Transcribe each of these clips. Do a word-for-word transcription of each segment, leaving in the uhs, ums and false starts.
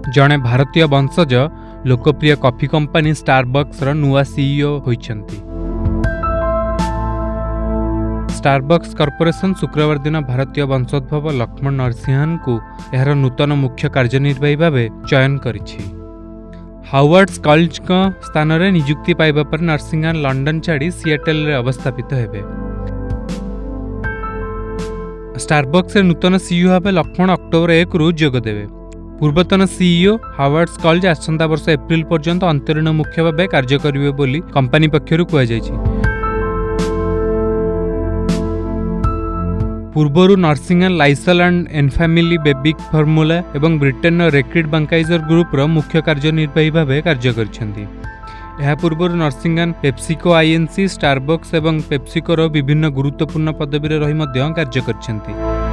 जड़े भारतीय वंशज लोकप्रिय कॉफी कंपनी स्टारबक्स रो नुआ सीईओ होइछंती। स्टारबक्स कॉर्पोरेशन शुक्रवार दिन भारतीय वंशोद्भव लक्ष्मण नरसिंहन को यार नूतन मुख्य कार्यनिर्वाही भाव चयन करिछि। हावर्ड स्कल्ज स्थान में नियुक्ति पाइबा पर नरसिंहन लंडन छाड़ी सिएटल रे अवस्थापित हेबे। स्टारबक्स नूतन सीईओ भाव लक्ष्मण अक्टोबर एक रु जोग देवे। पूर्वतन सीईओ हावर्ड स्कल्ज आसंता वर्ष एप्रिल पर्यंत अंतरीण मुख्य भाव कार्य करिवे बोली कंपनी पक्षरु कुआ जायछि। पूर्वर Narasimhan Lysol and Enfamil baby formula एवं ब्रिटेन रेक्रिड बैंकाइजर ग्रुप रो मुख्य कार्यनिर्वाही भाव कार्य करिसेंती। यह पूर्व नरसिंहन पेप्सिको आईएनसी स्टारबक्स एवं पेप्सिको रो विभिन्न गुरुत्वपूर्ण पदवी रे रही मध्य कार्य करिसेंती।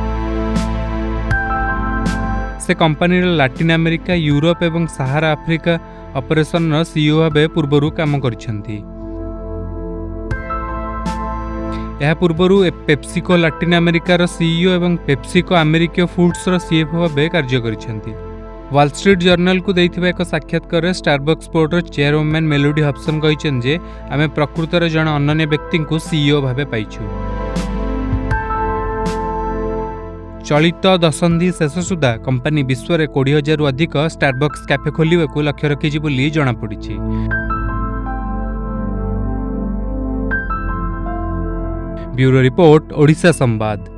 से कंपनी लैटिन अमेरिका यूरोप एवं सहारा आफ्रिका ऑपरेशन रो सीईओ भाव पूर्व काम करिसेंती। यह पूर्व पेप्सिको लैटिन अमेरिका रो सीईओ एवं पेप्सिको अमेरिका फूड्स रो सीएफओ भाव कार्य करिसेंती। वॉल स्ट्रीट जर्नल को देथिबा एक साक्षात्कार Starbucks board chairwoman Melody Hobson कहिसेन जे आमे प्रकृतर जन अनन्य व्यक्ति को सीईओ भावे पाइछु। चलित दशंधि शेष सुधा कंपनी विश्व में कोड़ी हजार रु अधिक स्टारबक्स कैफे खोलिबा को लक्ष्य रखिछि बोली जणा पड़िछि। ब्यूरो रिपोर्ट ओडिशा संवाद।